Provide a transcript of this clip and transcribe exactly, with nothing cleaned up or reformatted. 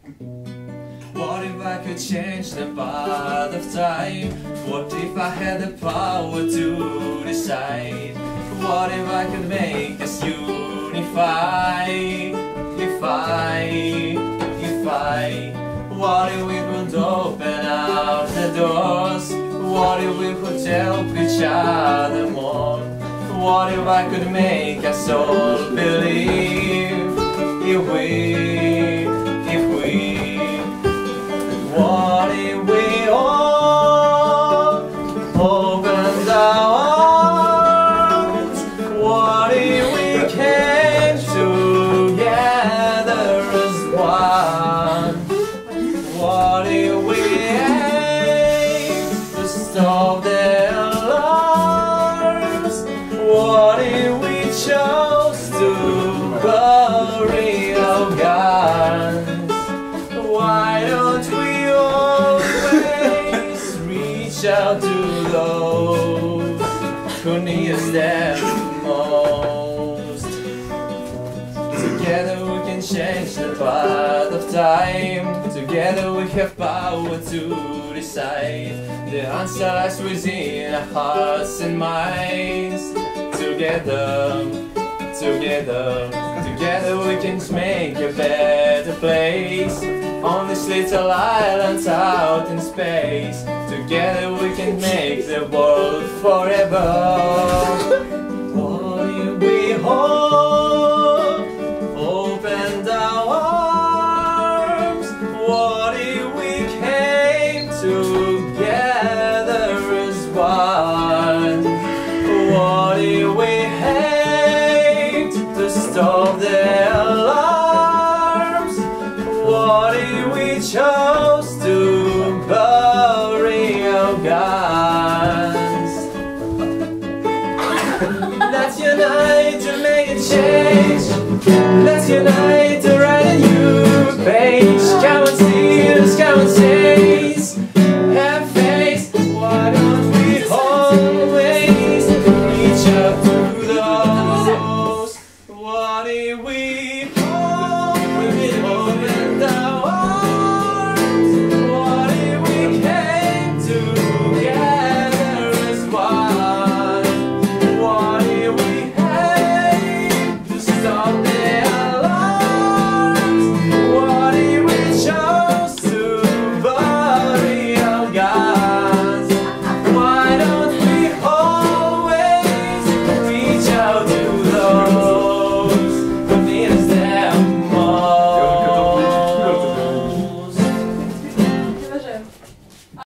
What if I could change the path of time? What if I had the power to decide? What if I could make us unify? If I, if I What if we could open up the doors? What if we could help each other more? What if I could make us all believe? If we, if we What if we all opened our arms? What if we came together as one? What if we aim to stop the alarms? What if we chose to bury our guns? Why don't we always reach out to those who need us the most? Together we can change the path of time. Together we have power to decide. The answer lies within our hearts and minds. Together, together, together we can make a better place on this little island out in space. Together we can make the world forever. What if we all opened our arms? What if we came together as one? What if we aimed to stop the alarms? What if we chose to bury our guns? Let's unite to make a change. Let's unite.